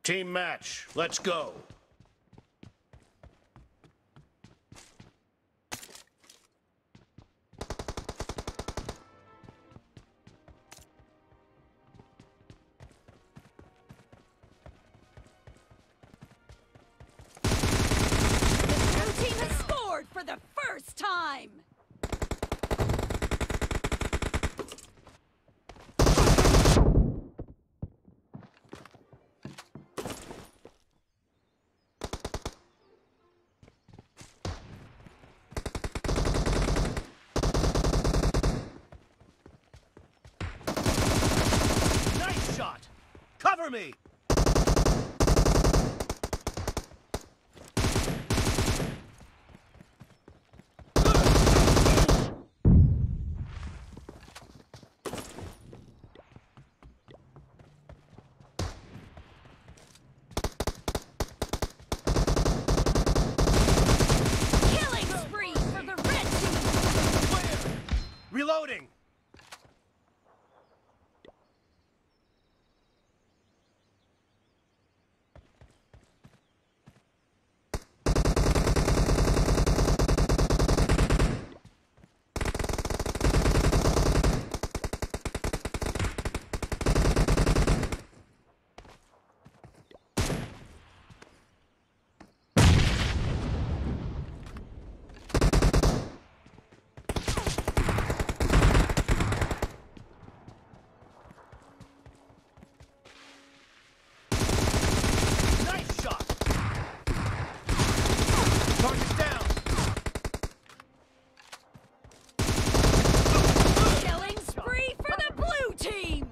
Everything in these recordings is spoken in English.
Team match, let's go. Your team has scored for the first time! Nice shot! Cover me! Killing spree for the red team! Clear! Reloading! Nice shot! Target down! Killing spree for the blue team!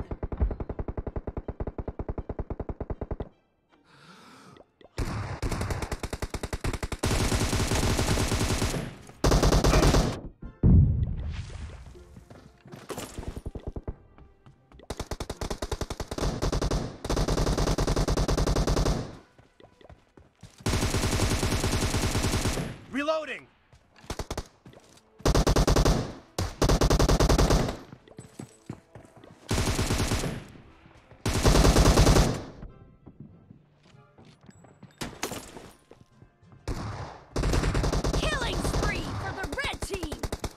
Reloading! Killing spree for the red team!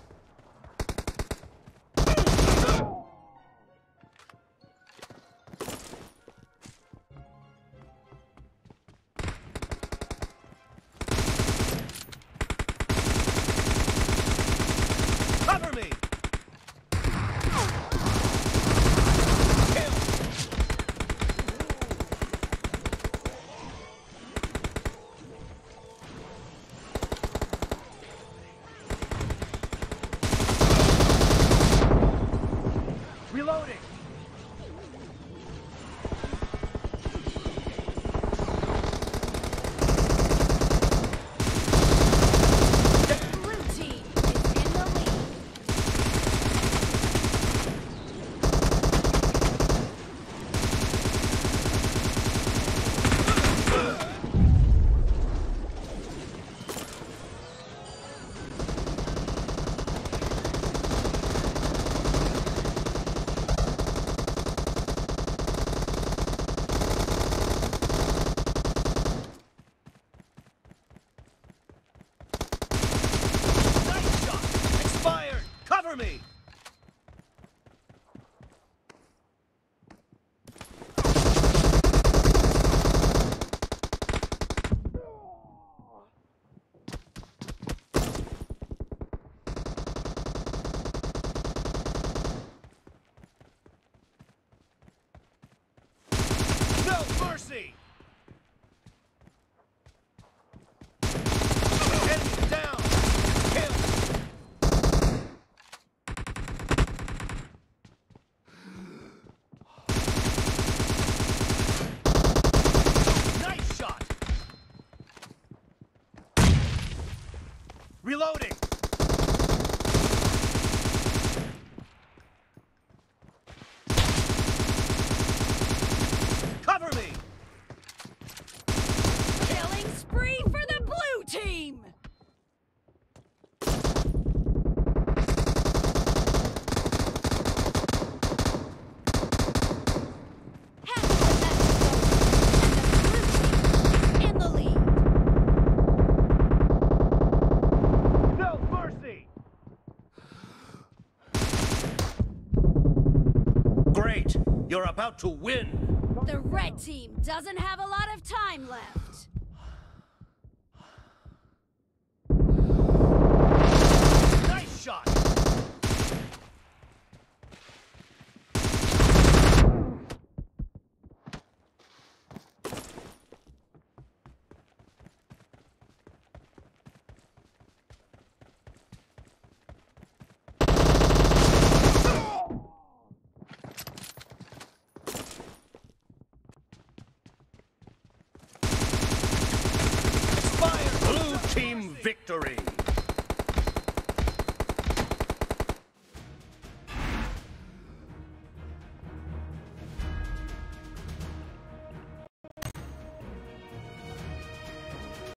Cover me! Kill! Reloading! Blue team is in the lead. Nice shot! Expired! Cover me! No mercy! Enemy down! Kill! Nice shot! Reloading! Cover me! You're about to win. The red team doesn't have a lot of time left. Nice shot. Blue team victory!